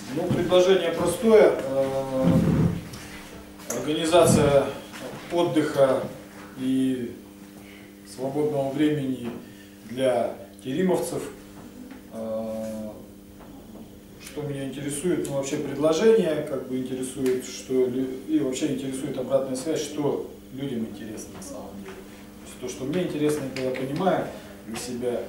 Ну, предложение простое. Организация отдыха и свободного времени для теримовцев. Что меня интересует, ну вообще предложение, как бы интересует, что и вообще интересует обратная связь, что людям интересно на самом деле. То есть то, что мне интересно, это я понимаю для себя.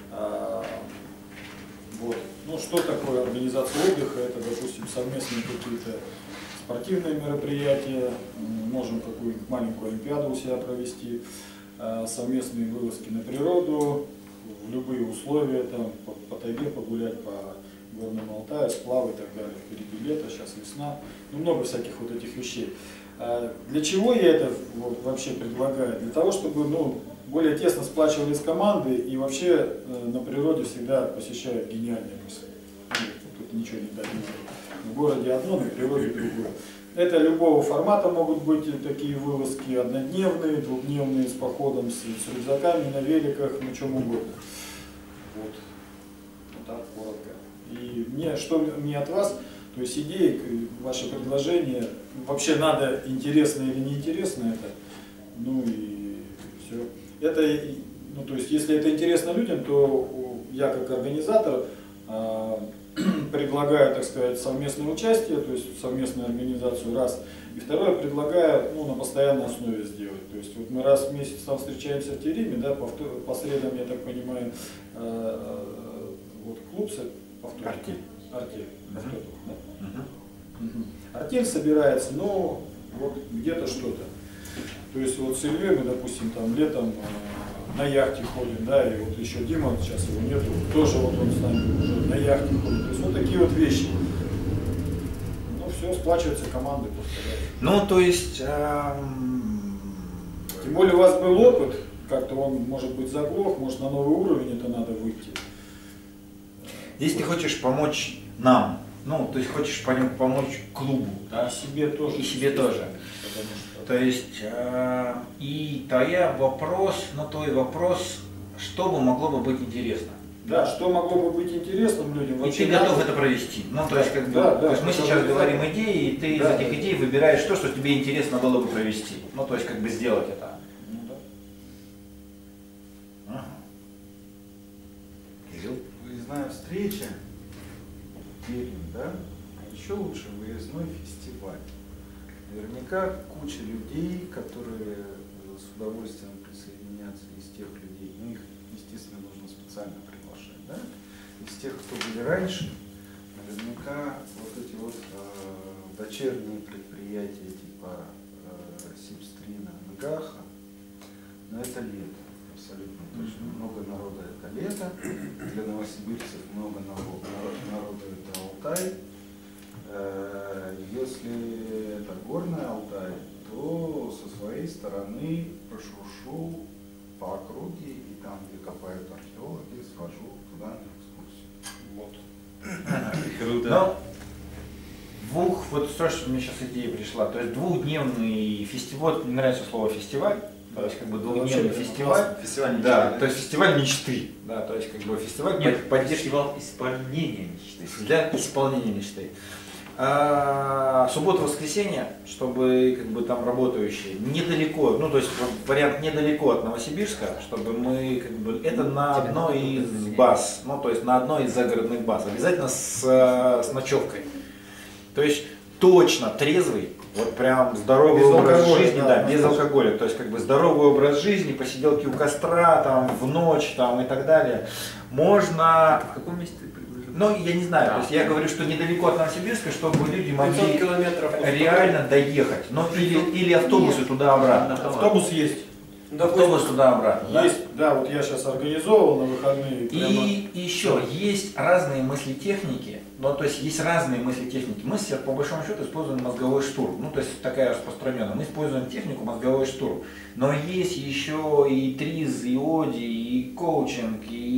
Вот. Ну что такое организация отдыха? Это, допустим, совместные какие-то спортивные мероприятия, можем какую-нибудь маленькую олимпиаду у себя провести, совместные вылазки на природу, в любые условия, там, по тайге погулять, по Горному Алтаю, сплавы и так далее. Впереди лето, сейчас весна, ну много всяких вот этих вещей. Для чего я это вообще предлагаю? Для того, чтобы более тесно сплачивались команды и вообще на природе всегда посещают гениальные мысли. Тут ничего не дать. В городе одно, на природе другое. Это любого формата могут быть такие вылазки, однодневные, двухдневные с походом, с рюкзаками, на великах, на чем угодно. Вот так коротко. И что мне от вас, то есть идеи, ваши предложения, вообще надо, интересно или неинтересно это, ну и все. Это, ну то есть если это интересно людям, то я как организатор предлагаю, так сказать, совместное участие, то есть совместную организацию раз. И второе, предлагаю на постоянной основе сделать. То есть вот мы раз в месяц там встречаемся в Тереме, да, по средам, я так понимаю, вот клуб Артель. Артель. Артель собирается, но вот где-то что-то. То есть вот с Ильей мы, допустим, там летом на яхте ходим, да, и вот еще Дима, сейчас его нету, тоже вот он с нами уже на яхте ходит. То есть вот такие вот вещи. Ну все, сплачиваются команды просто. Да. Ну, то есть... Тем более у вас был опыт, как-то он, может быть, заглох, может на новый уровень это надо выйти. Если ты хочешь помочь нам, ну, то есть хочешь помочь клубу, да? И себе тоже. И себе тоже. То есть, и твой вопрос, что бы могло бы быть интересно. Да, что могло бы быть интересным людям. И ты готов это провести. Ну, то есть, то есть мы сейчас говорим идеи, и ты из этих идей выбираешь то, что тебе интересно было бы провести. Ну, то есть, как бы сделать это. Ну, да. Ага. Выездная встреча, да? А еще лучше выездной фестиваль. Наверняка куча людей, которые с удовольствием присоединятся из тех людей, ну их, естественно, нужно специально приглашать, да? Из тех, кто были раньше, наверняка вот эти вот дочерние предприятия типа Сибстрина, Нгаха, но это лето, абсолютно точно. Много народа это лето, для новосибирцев много народа это Алтай. Если это горный Алтай, то со своей стороны пошуршу по округе и там, где копают археологи, схожу туда на экскурсию. Вот. Круто. Вот то, что мне сейчас идея пришла, то есть двухдневный фестиваль, мне нравится слово фестиваль, то есть как бы двухдневный фестиваль, фестиваль да, то есть фестиваль мечты, да, то есть как бы фестиваль фестиваль исполнения мечты. для исполнения мечты. Суббота-воскресенье, чтобы как бы там работающие недалеко, ну то есть вариант недалеко от Новосибирска, чтобы мы как бы это на одной из баз, ну то есть на одной из загородных баз, обязательно с ночевкой. То есть точно трезвый, вот прям здоровый образ жизни, да, без алкоголя, то есть как бы здоровый образ жизни, посиделки у костра, там в ночь, там и так далее. Можно. В каком месте ты предложил? Ну, я не знаю, то есть я говорю, что недалеко от Новосибирска, чтобы люди могли километров реально доехать. Но или автобусы туда-обратно. Автобус есть. Автобус туда-обратно. Есть, да, вот я сейчас организовал на выходные. И еще есть разные мыслетехники, ну то есть есть разные мыслетехники. Мы сейчас по большому счету используем мозговой штурм, ну то есть такая распространенная. Мы используем технику мозговой штурм. Но есть еще и ТРИЗ, и ОДИ, и коучинг, и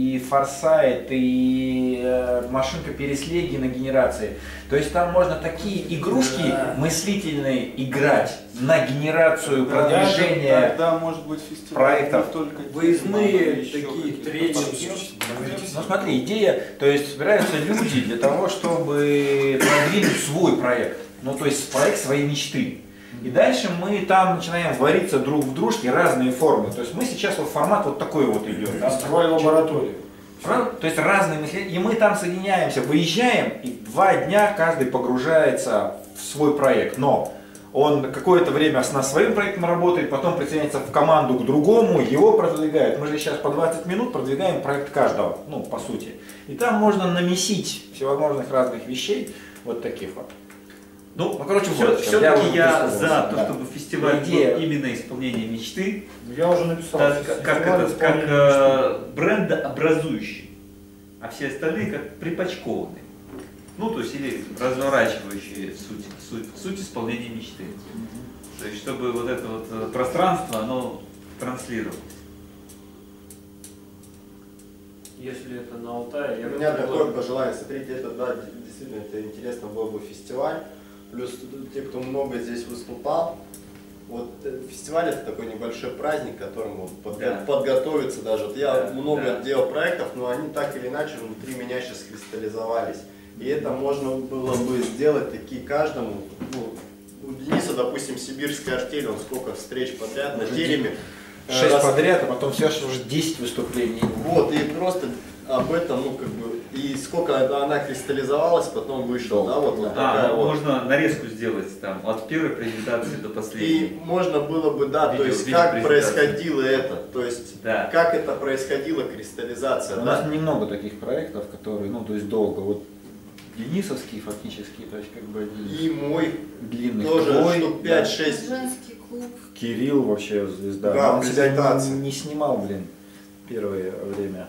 и форсайт, и машинка переслеги на генерации. То есть там можно такие игрушки мыслительные играть на генерацию продвижения. Тогда может быть фестиваль проектов. не только Выездные еще такие какие-то тренинги. Ну смотри, идея, то есть собираются люди для того, чтобы продвинуть свой проект. Ну то есть проект своей мечты. И дальше мы там начинаем вариться друг в дружке разные формы. То есть мы сейчас вот формат вот такой вот идет. Да? Фестиваль лаборатории. То есть разные мысли. И мы там соединяемся, выезжаем, и 2 дня каждый погружается в свой проект. Но он какое-то время над своим проектом работает, потом присоединяется в команду к другому, его продвигает. Мы же сейчас по 20 минут продвигаем проект каждого, ну по сути. И там можно намесить всевозможных разных вещей, вот таких вот. Ну, короче, все-таки я уже за да. то, чтобы фестиваль Идея. был именно исполнение мечты, Я уже написал. как брендообразующий, а все остальные как припачкованные. Ну, то есть, или разворачивающие суть исполнения мечты. То есть, чтобы вот это вот пространство, оно транслировалось. Если это на Алтае, я У меня такое пожелание, смотрите, это да, действительно это интересно был бы фестиваль. Плюс те, кто много здесь выступал, вот фестиваль это такой небольшой праздник, к которому подготовиться даже. Вот я много делал проектов, но они так или иначе внутри меня сейчас кристаллизовались. И это можно было бы сделать такие каждому. Ну, у Дениса, допустим, сибирская артель, он сколько встреч подряд на тереме. 6 подряд, а потом все уже 10 выступлений. Вот, и просто об этом, ну, как бы, и сколько она кристаллизовалась, потом вышла, да, вот такая вот. Можно нарезку сделать там от первой презентации до последней. И можно было бы, да, то есть как происходило это, то есть как это происходило, кристаллизация. У нас немного таких проектов, которые, ну, то есть долго, вот денисовский фактически, то есть как бы и мой длинный тоже твой, штук 5-6. Женский клуб. Кирилл вообще звезда. Да, он себя презентация. не снимал, блин, первое время.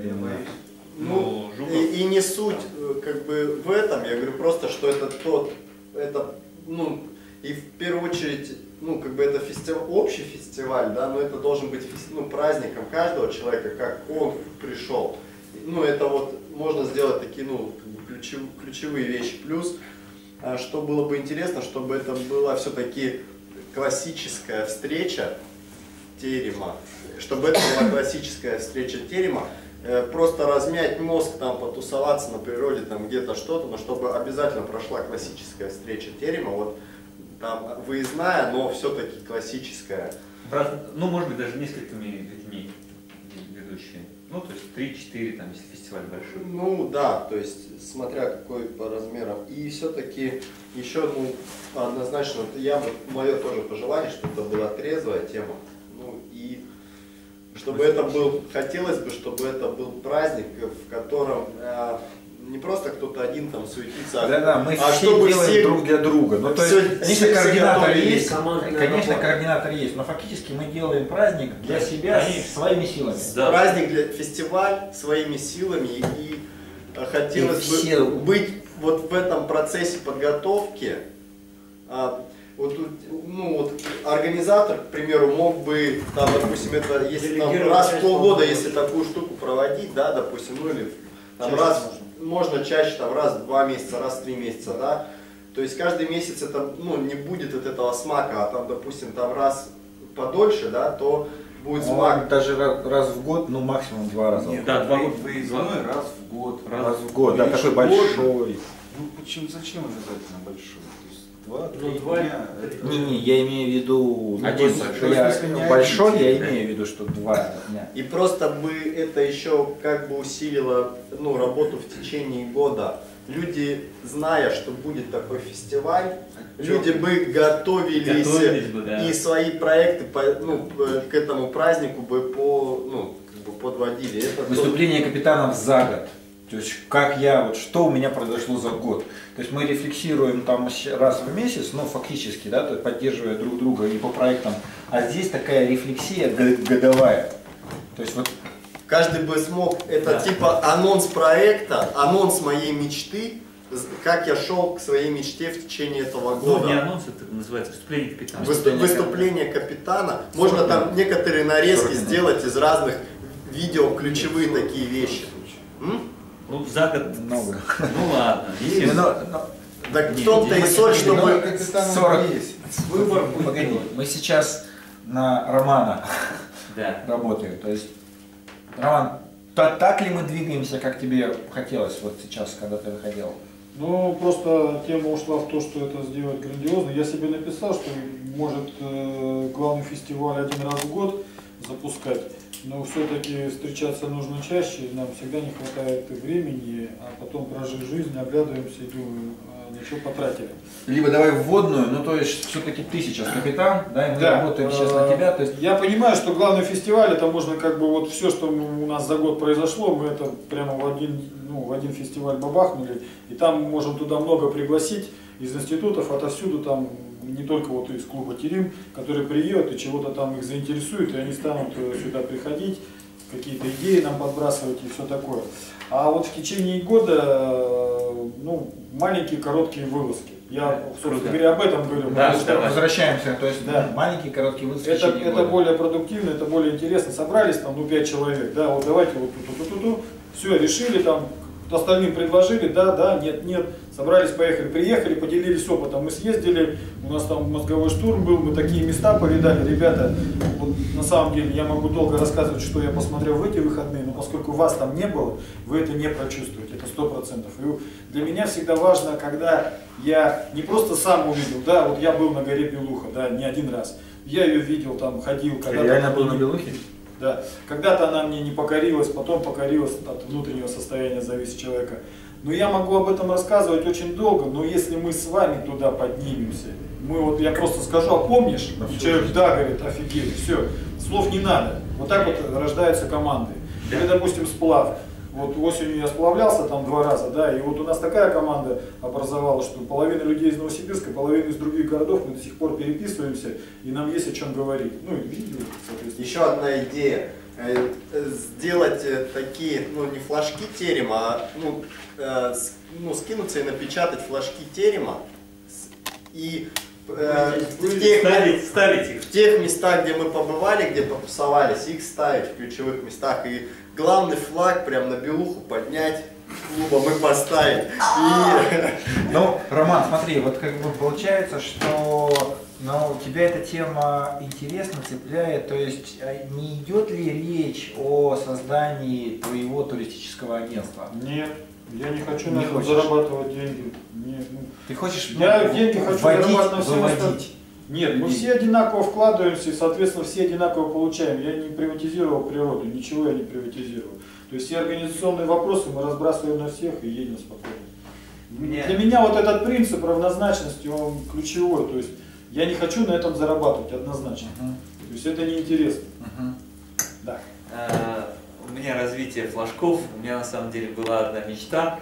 Ну, и не суть как бы в этом, я говорю просто, что это, ну, и в первую очередь, ну, как бы это фестиваль, общий фестиваль, да, но это должен быть праздником каждого человека, как он пришел. Ну, это вот можно сделать такие, ну, как бы ключевые вещи. Плюс, что было бы интересно, чтобы это была все-таки классическая встреча терема, чтобы это была классическая встреча терема, просто размять мозг, там, потусоваться на природе, там где-то что-то, но чтобы обязательно прошла классическая встреча терема, вот там выездная, но все-таки классическая. Ну, может быть, даже несколькими людьми ведущие. Ну, то есть 3-4, там, если фестиваль большой. Ну, да, то есть, смотря какой по размерам. И все-таки еще, ну, однозначно, мое тоже пожелание, чтобы это была трезвая тема. Ну, и чтобы это был, хотелось бы, чтобы это был праздник, в котором не просто кто-то один там суетится, мы а все чтобы делаем все друг для друга. Ну, то есть, конечно, координатор есть, командная конечно, работа. координатор есть, но фактически мы делаем праздник для себя своими силами. Да. праздник для фестиваль своими силами, и хотелось И все- бы быть вот в этом процессе подготовки. Вот, ну, вот организатор, к примеру, мог бы, там, допустим, это если там, раз в полгода, если такую штуку проводить, да, допустим, ну или там, раз можно чаще, там, раз в 2 месяца, раз в 3 месяца, да. То есть каждый месяц это, ну, не будет от этого смака, а там, допустим, там раз подольше, да, то будет смак. Даже раз в год, ну максимум 2 раза. Нет, Да, 2 года. выездной раз в год. Раз в год, да, такой Ежегодно. большой. Ну почему, зачем обязательно большой? То есть 2-3 2 дня. Не, я имею в виду, ну, Один то есть, большой. я В смысле, не большой, один, я да. имею в виду, что 2 дня. И просто бы это еще как бы усилило, ну, работу в течение года. Люди, зная, что будет такой фестиваль, люди бы готовились бы, да. и свои проекты к этому празднику бы подводили. Это Выступление капитанов за год. То есть как что у меня произошло за год. То есть мы рефлексируем там раз в месяц, но фактически, да, то есть поддерживая друг друга и по проектам. А здесь такая рефлексия годовая. То есть вот каждый бы смог, это типа анонс проекта, анонс моей мечты, как я шел к своей мечте в течение этого года. Ну, не анонс, это называется выступление капитана. Выступление капитана. Можно там некоторые нарезки сделать из разных видел ключевые такие вещи. Ну, за год Много. Ну ладно. Если... Так в том-то и соль, чтобы... 40. Выбор. Погоди, мы сейчас на Романа Да. работаем. То есть, Роман, так ли мы двигаемся, как тебе хотелось вот сейчас, когда ты выходил? Ну, просто тема ушла в то, что это сделать грандиозно. Я себе написал, что может главный фестиваль один раз в год запускать, но все-таки встречаться нужно чаще, нам всегда не хватает времени, а потом прожив жизнь, оглядываемся и думаем, на что потратили. Либо давай вводную, ну то есть все-таки ты сейчас капитан, да, и мы Да. работаем сейчас на тебя. То есть... Я понимаю, что главный фестиваль, это можно как бы вот все, что у нас за год произошло, мы это прямо в один фестиваль бабахнули, и там мы можем туда много пригласить из институтов, отовсюду, там не только вот из клуба Терим, которые приедут и чего-то там их заинтересует, и они станут сюда приходить, какие-то идеи нам подбрасывать и все такое. А вот в течение года, ну, маленькие короткие вылазки. Я, собственно говоря, об этом говорю. Да, потому что давай. Возвращаемся, то есть Да. маленькие короткие вылазки. это более продуктивно, это более интересно. Собрались там, 5 человек, да, вот давайте вот тут, все, решили там, остальным предложили, да, нет, собрались, поехали, приехали, поделились опытом. Мы съездили, у нас там мозговой штурм был, мы такие места повидали. Ребята, вот на самом деле я могу долго рассказывать, что я посмотрел в эти выходные, но поскольку вас там не было, вы это не прочувствуете, это 100%. И для меня всегда важно, когда я не просто сам увидел, да, вот я был на горе Белуха, да, не один раз. Я ее видел, там ходил. Ты реально был на Белухе? Да. Когда-то она мне не покорилась, потом покорилась, от внутреннего состояния зависит человека. Но я могу об этом рассказывать очень долго, но если мы с вами туда поднимемся, я просто скажу, а помнишь? Человек, да, говорит, офигеть, все, слов не надо. Вот так вот рождаются команды. Или, допустим, сплав. Вот осенью я сплавлялся там 2 раза, да, и вот у нас такая команда образовалась, что половина людей из Новосибирска, половина из других городов, мы до сих пор переписываемся, и нам есть о чем говорить. Ну и видео, соответственно. Еще одна идея. Сделать такие, не флажки терема, а скинуться и напечатать флажки терема и ставить их. в тех местах, где мы побывали, где потусовались, их ставить в ключевых местах. И главный флаг прям на Белуху поднять, клуба мы поставить. Ну, Роман, смотри, вот как бы получается, что тебя эта тема интересно цепляет, то есть не идет ли речь о создании твоего туристического агентства? Нет, я не хочу Не на этом хочешь? зарабатывать деньги. Нет, Ты хочешь я деньги хочу зарабатывать на всем остальном. выводить? Нет, мы людей? все одинаково вкладываемся и, соответственно, все одинаково получаем. Я не приватизировал природу, ничего я не приватизировал. То есть все организационные вопросы мы разбрасываем на всех и едем спокойно. Для меня вот этот принцип равнозначности, он ключевой. То есть я не хочу на этом зарабатывать однозначно. То есть это неинтересно. Да. У меня развитие флажков, у меня на самом деле была одна мечта,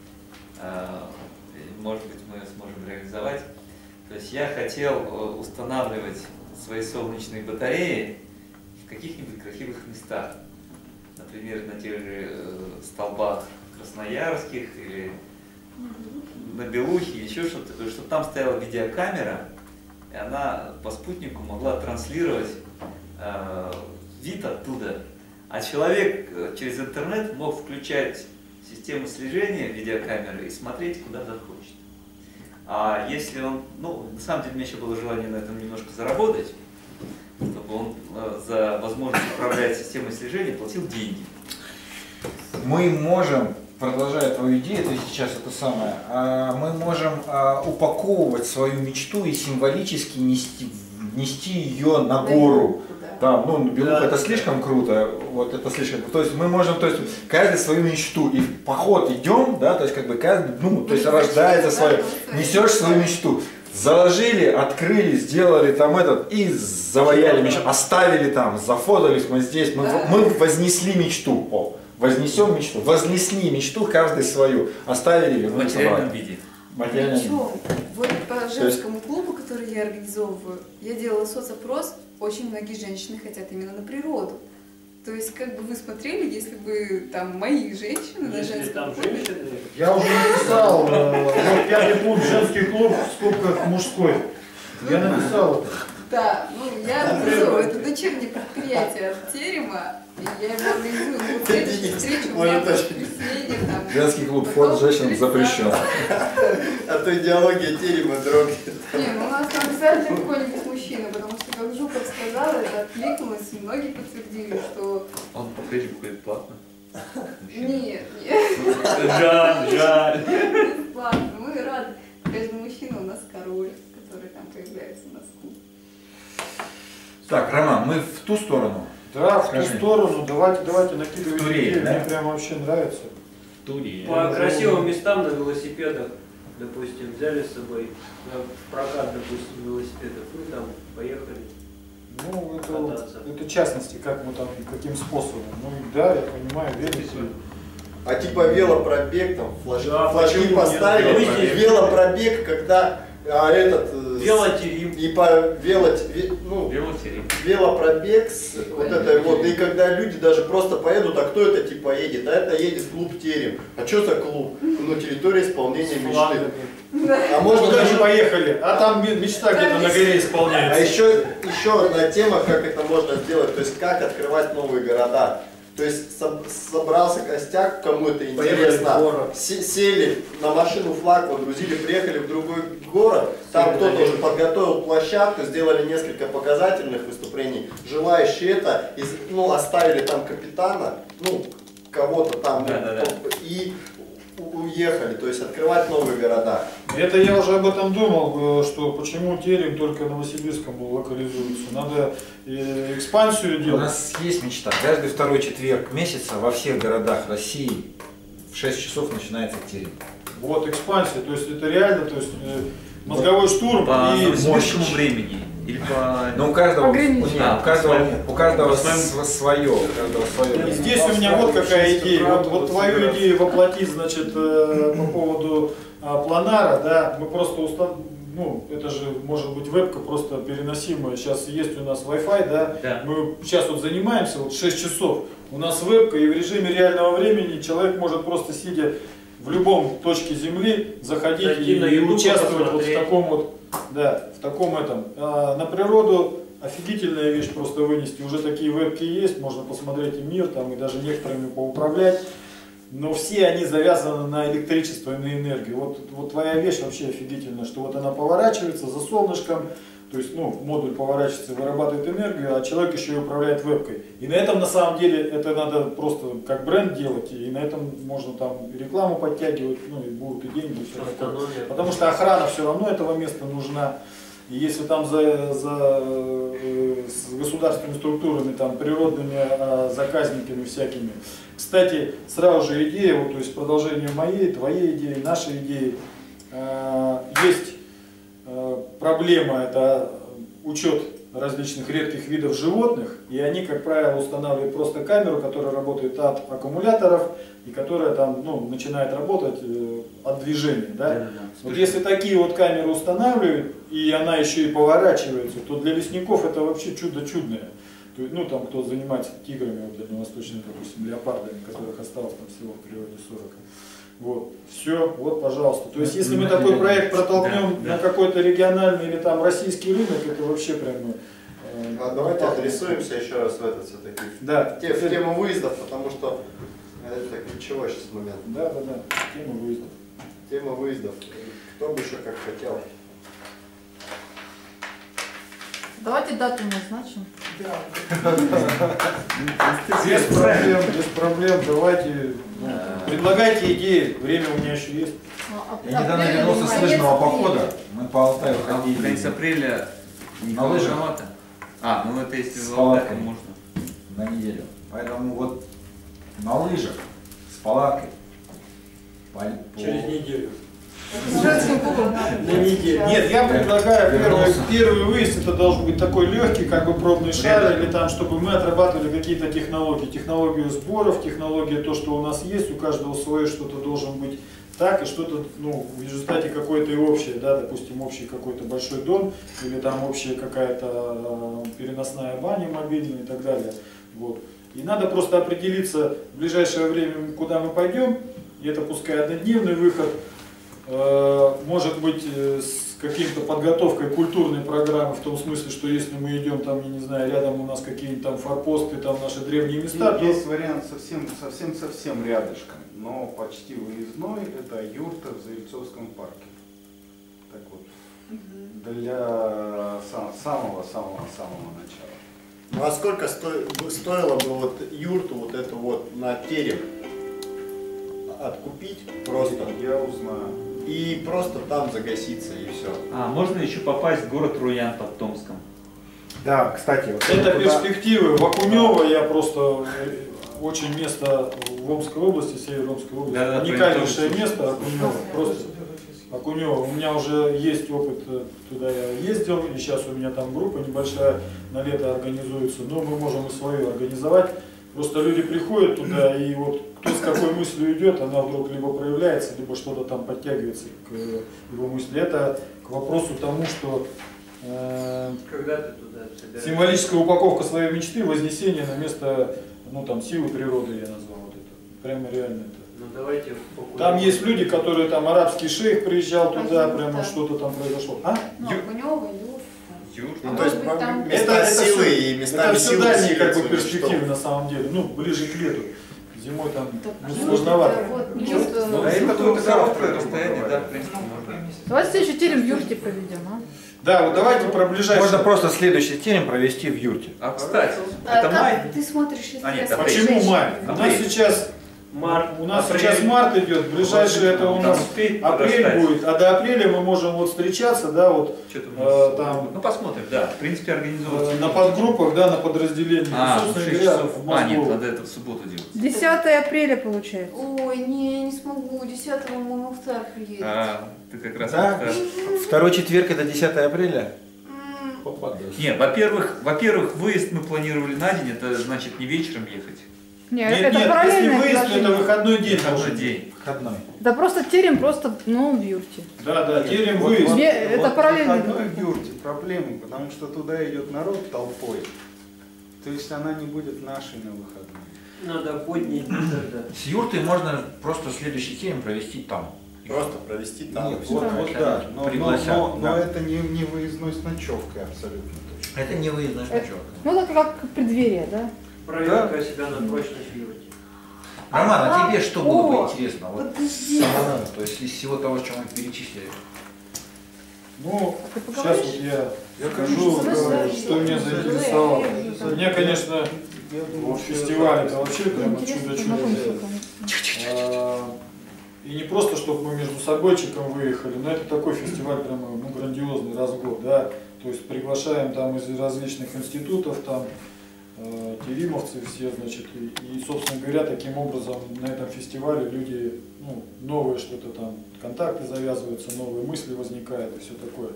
может быть мы ее сможем реализовать. То есть я хотел устанавливать свои солнечные батареи в каких-нибудь красивых местах. Например, на тех же столбах красноярских или на Белухе, еще что-то, чтобы там стояла видеокамера, и она по спутнику могла транслировать вид оттуда. А человек через интернет мог включать систему слежения видеокамеры и смотреть, куда захочет. А если он, на самом деле у меня еще было желание на этом немножко заработать, чтобы он за возможность управлять системой слежения платил деньги. Мы можем, продолжая твою идею, ты сейчас это самое, мы можем упаковывать свою мечту и символически нести ее на гору. Там, Белуха это слишком круто, вот это слишком круто. То есть мы можем, каждый свою мечту, и в поход идем, да, то есть как бы каждый, рождается свое, несешь свою мечту. Заложили, открыли, сделали там и завояли мечту, оставили там, зафотались мы здесь, мы вознесли мечту, вознесем мечту, вознесли мечту, каждый свою, оставили, в материальном виде. Причем, вот по женскому клубу, который я организовываю, я делала соцопрос, очень многие женщины хотят именно на природу. То есть, как бы вы смотрели, если бы там мои женщины на женском клубе... Я уже написал, 5-й клуб, женский клуб в скобках мужской. Я написал это. Да, я организовываю, это дочернее предприятие от терема, И я его организую. Ну, следующую встречу у меня воскресенье там. Женский клуб «Форд» женщинам запрещен. А то идеология терема дрогнет. Не, ну у нас там обязательно какой-нибудь мужчина, потому что, как Жуков сказал, это откликнулось, и многие подтвердили, что... Он по Фейсбуку ходит платно? Нет, нет, Жаль. бесплатно. Мы рады. Каждый мужчина у нас король, который там появляется у нас в клубе. Так, Роман, мы в ту сторону. Да, в ту Скажи. сторону, давайте накидывайте Турель, идеи, да? мне прям вообще нравится. Туре. По красивым местам на велосипедах, допустим, взяли с собой в прокат, допустим, велосипедов, и там поехали. Ну, Кататься. это частности, как мы там, каким способом. Ну, да, я понимаю, верите. А типа велопробег, там флажки, Да, флажки почему поставили, нет? велопробег, когда Велотерим. и по ну, Велотерим. велопробег с вот этой вот, и когда люди даже просто поедут, а кто это типа едет? А это едет клуб Терем. А что за клуб? Ну, территория исполнения мечты. А Можно можно даже даже поехали, а там мечта где-то на горе А исполняется. еще одна тема, как это можно сделать, то есть как открывать новые города. То есть собрался костяк, кому это Поехали в интересно, город. сели на машину, флаг водрузили, приехали в другой город, там Сели кто-то на уже подготовил площадку, сделали несколько показательных выступлений, желающие это, ну, оставили там капитана, ну, кого-то там, Да-да-да. и уехали, то есть открывать новые города. Это я уже об этом думал, что почему Терем только в Новосибирском локализуется. Надо экспансию У делать. нас есть мечта. Каждый второй четверг месяца во всех городах России в 6 часов начинается терем. Вот экспансия, то есть это реально, то есть мозговой штурм По и новосибирскому мощь. времени? Или по... Но у каждого, Ограничено. нет, у каждого свое. И здесь у меня вот какая идея. Вот твою идею воплотить, значит, по поводу планара, да, мы просто ну, это же может быть вебка просто переносимая. Сейчас есть у нас Wi-Fi, да, Да. мы сейчас вот занимаемся, вот 6 часов, у нас вебка, и в режиме реального времени человек может просто сидя в любом точке земли заходить Зайти и на YouTube, участвовать вот в посмотреть. таком вот, да, в таком этом. На природу офигительная вещь просто вынести. Уже такие вебки есть, можно посмотреть и мир, там, и даже некоторыми поуправлять. Но все они завязаны на электричество и на энергию. Вот твоя вещь вообще офигительная, что вот она поворачивается за солнышком, то есть, ну, модуль поворачивается и вырабатывает энергию, а человек еще и управляет вебкой. И на этом на самом деле это надо просто как бренд делать, и на этом можно там рекламу подтягивать, ну и будут и деньги, и все такое. Автономия. Потому что охрана все равно этого места нужна. И если там с государственными структурами, там, природными заказниками всякими. Кстати, сразу же идея, вот, то есть продолжение моей, твоей идеи, нашей идеи. Есть проблема, это учет различных редких видов животных, и они, как правило, устанавливают просто камеру, которая работает от аккумуляторов, и которая там, ну, начинает работать от движения. Да? Вот если такие вот камеры устанавливают, и она еще и поворачивается, то для лесников это вообще чудо чудное. То есть, ну, там, кто занимается тиграми, вот, дальневосточными, допустим, леопардами, которых осталось там всего в природе 40. Вот, все, вот, пожалуйста. То есть, если мы такой проект протолкнем на какой-то региональный или там российский рынок, это вообще прям... А давайте адресуемся еще раз в этот все-таки. Да. В тему выездов, потому что это ключевой сейчас момент. Да, тема выездов. Тема выездов. Кто бы еще как хотел. Давайте дату назначим. Без проблем, давайте, ну, предлагайте идеи, время у меня еще есть. Я недавно вернулся с лыжного похода, мы по Алтаю А в ходили. конце апреля не На лыжах. холодновато? А, ну это если С в Алтае палатками. можно. На неделю. Поэтому вот на лыжах с палаткой. Через неделю. Женским клубом На неделю. Нет, я предлагаю Вернулся. первый выезд, это должен быть такой легкий, как бы пробный шар, или там, чтобы мы отрабатывали какие-то технологии. Технологию сборов, технология то, что у нас есть, у каждого свое что-то должен быть так, и что-то, ну, в результате какое-то и общее, да, допустим, общий какой-то большой дом, или там общая какая-то переносная баня мобильная и так далее. Вот. И надо просто определиться в ближайшее время, куда мы пойдем, и это пускай однодневный выход, может быть, с каким-то подготовкой культурной программы, в том смысле, что если мы идем там, я не знаю, рядом у нас какие-нибудь там форпосты, там наши древние места, то... Есть вариант совсем рядышком, но почти выездной, это юрта в Заильцовском парке. Так вот, для самого начала. Ну а сколько стоило бы вот юрту вот эту вот на терем откупить просто? Я узнаю. И просто там загаситься и все. А можно еще попасть в город Руян под Томском? Да, кстати, вот Это туда- перспективы. В Окунево я просто очень место в Омской области, Северо-Омской области. Да, Уникальнейшее тоже место Окунево. Просто Окунево. У меня уже есть опыт, туда я ездил, и сейчас у меня там группа небольшая на лето организуется, но мы можем и свою организовать. Просто люди приходят туда, и вот кто с какой мыслью идет, она вдруг либо проявляется, либо что-то там подтягивается к его мысли. Это к вопросу тому, что Когда ты туда собираешься? символическая упаковка своей мечты, вознесение на место, ну там, силы природы я назвал вот это. Прямо реально это. Ну давайте покурим. Там есть люди, которые там, арабский шейх приезжал туда, Юрта. прямо что-то там произошло. А? Ну, Окунево, Юрта. Юрт. А Ну, то есть может быть, там... места Это силы всё- и местами это все силы дальние как бы силятся, или перспективы что? на самом деле, ну ближе к лету. Зимой там ну, Юрта, сложновато. это вот место- Ну, это какое-то короткое расстояние, да, в принципе, можно. Давайте следующий терем в юрте проведем, а? Да, вот давайте про ближайшие. Можно просто следующий терем провести в юрте. А, кстати, А это как май. ты смотришь, если А, нет, я апрель. Почему женщина? май? У нас сейчас Март, у нас апрель. сейчас март идет, ближайшее это у Там нас успеет апрель подрастать. будет, а до апреля мы можем вот встречаться, да, вот Что-то у нас... там Ну посмотрим, да. В принципе, организовывать. на подгруппах, да, на подразделениях. А, Собственно 6 говоря, часов. в А, нет, Москву. надо это в субботу делать. 10 апреля получается. Ой, не смогу, 10-го мой Мухтар приедет. А, ты как раз... Да? как-то- Второй четверг это 10 апреля? М, Попадешь. Нет, во-первых, выезд мы планировали на день, это значит не вечером ехать. Нет, Нет, это нет, если параллельное выезд, это предложение. выходной день. Выходной должен быть. день. Выходной. Да просто терем, просто, ну, в юрте. Да, да, терем Вот- выезд. вот- Это вот параллельный выходной в путь. юрте проблемы, потому что туда идет народ толпой. То есть она не будет нашей на выходные. Надо поднять тогда. С юртой можно просто следующий терем провести там. Просто провести там. Нет, всё. вот, вот да, но Пригласят, да. это не выездной с ночевкой абсолютно точно. Это не выездной значок. Ну, это как преддверие, да? Проверка себя на прочность в юрте. Роман, а тебе что было О, бы интересно? Вот подожди. самому, то есть из всего того, что мы перечислили. Ну, Ты сейчас поговоришь? вот я Я скажу, конечно, что меня да, заинтересовало. да, Меня, конечно, Я думаю, вот что фестиваль это вообще прямо Интересно чудо-чудо. познакомиться. И не просто, чтобы мы между собойчиком выехали, но это такой фестиваль прямо ну, грандиозный раз в год, да. То есть приглашаем там из различных институтов, там теримовцы все, значит, и, собственно говоря, таким образом на этом фестивале люди, ну, новые что-то там, контакты завязываются, новые мысли возникают и все такое.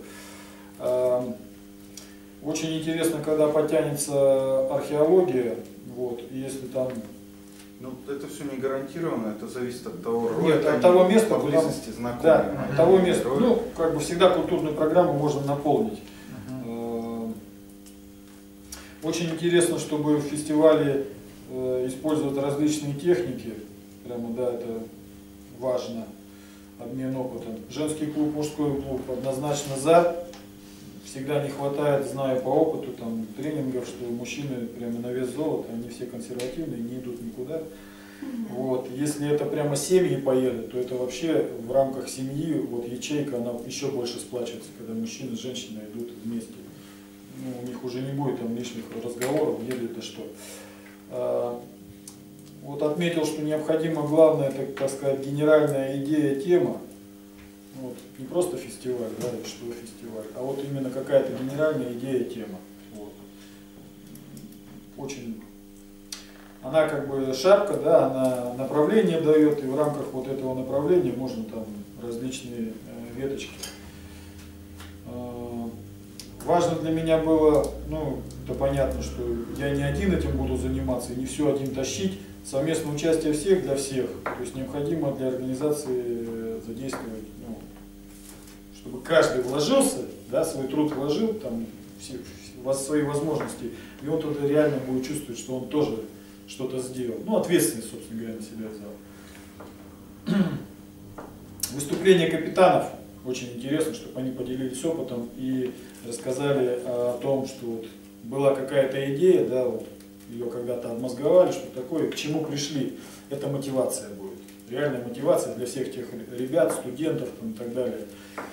Очень интересно, когда потянется археология, вот, и если там Ну, это все не гарантированно, это зависит от того, Нет, от того места, куда- поблизости знакомые. да, от того места. Роли. Ну, как бы всегда культурную программу можно наполнить. Очень интересно, чтобы в фестивале использовать различные техники. Прямо, да, это важно. Обмен опытом. Женский клуб, мужской клуб однозначно за. Всегда не хватает, знаю по опыту, там, тренингов, что мужчины прямо на вес золота, они все консервативные, не идут никуда. Вот. Если это прямо семьи поедут, то это вообще в рамках семьи, вот ячейка, она еще больше сплачивается, когда мужчина и женщина идут вместе. Ну, у них уже не будет там лишних разговоров, где это что. Вот отметил, что необходимо, главное, это, так сказать, генеральная идея, тема. Вот, не просто фестиваль, да, что фестиваль, а вот именно какая-то генеральная идея, тема. Вот. Очень, она как бы шапка, да, она направление дает, и в рамках вот этого направления можно там различные веточки. Важно для меня было, ну, это понятно, что я не один этим буду заниматься, и не все один тащить. Совместное участие всех для всех. То есть необходимо для организации задействовать, ну, чтобы каждый вложился, да, свой труд вложил, там, свои возможности, и он тогда реально будет чувствовать, что он тоже что-то сделал. Ну, ответственность, собственно говоря, на себя взял. Выступление капитанов очень интересно, чтобы они поделились опытом и рассказали о том, что вот была какая-то идея, да, вот ее когда-то обмозговали, что такое, к чему пришли. Это мотивация будет. Реальная мотивация для всех тех ребят, студентов там, и так далее.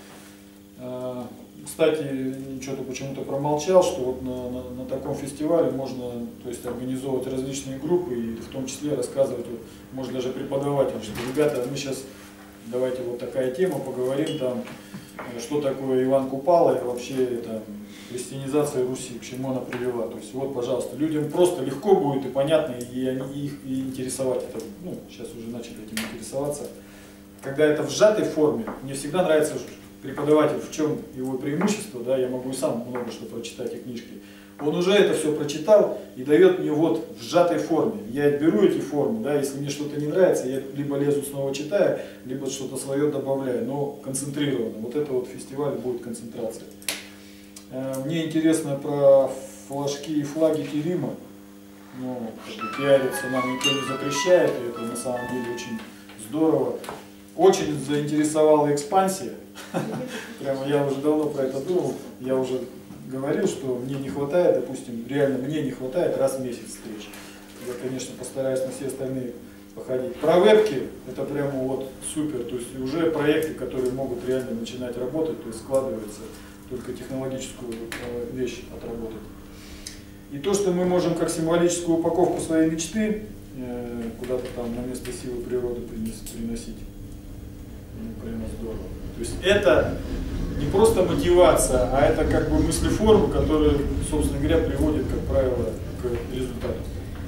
Кстати, что-то почему-то промолчал, что вот на таком фестивале можно, то есть, организовывать различные группы и в том числе рассказывать, вот, может даже преподавателям, что ребята, мы сейчас давайте вот такая тема, поговорим там, что такое Иван Купала и вообще там, христианизация Руси, к чему она привела. То есть вот, пожалуйста, людям просто легко будет и понятно, и они их и интересовать это, ну, сейчас уже начали этим интересоваться. Когда это в сжатой форме, мне всегда нравится преподаватель, в чем его преимущество, да, я могу и сам много что прочитать и книжки. Он уже это все прочитал и дает мне вот в сжатой форме. Я беру эти формы, да, если мне что-то не нравится, я либо лезу снова читаю, либо что-то свое добавляю, но концентрированно. Вот это вот фестиваль будет концентрация. Мне интересно про флажки и флаги Терима. Ну, пиариться нам никто не запрещает, и это на самом деле очень здорово. Очень заинтересовала экспансия. Прямо я уже давно про это думал, я уже говорил, что мне не хватает, допустим, реально мне не хватает раз в месяц встреч. Я, конечно, постараюсь на все остальные походить. Про вебки это прямо вот супер, то есть уже проекты, которые могут реально начинать работать, то есть складывается, только технологическую вещь отработать. И то, что мы можем как символическую упаковку своей мечты куда-то там на место силы природы приносить, ну, прямо здорово. То есть это не просто мотивация, а это как бы мыслеформы, которые, собственно говоря, приводят, как правило, к результату.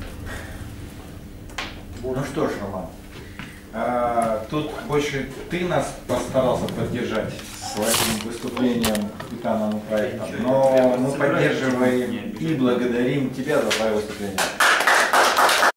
Ну что ж, Роман, тут больше ты нас постарался поддержать своим выступлением капитаном проекта, но мы поддерживаем и благодарим тебя за твое выступление.